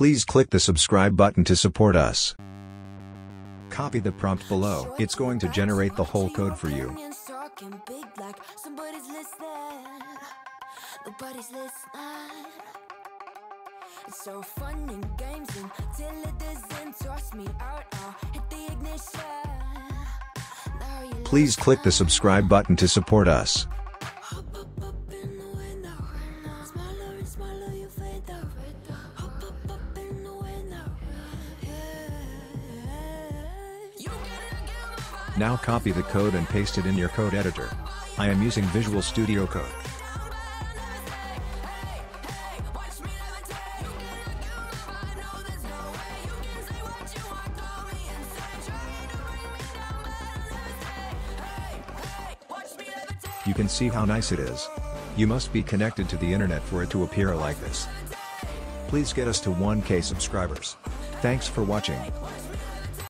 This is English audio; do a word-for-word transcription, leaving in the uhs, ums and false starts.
Please click the subscribe button to support us. Copy the prompt below. It's going to generate the whole code for you. It's so fun and games until it doesn't toss me out. I'll hit the ignition. Please click the subscribe button to support us. Now copy the code and paste it in your code editor. I am using Visual Studio Code. You can see how nice it is. You must be connected to the internet for it to appear like this. Please get us to one K subscribers. Thanks for watching.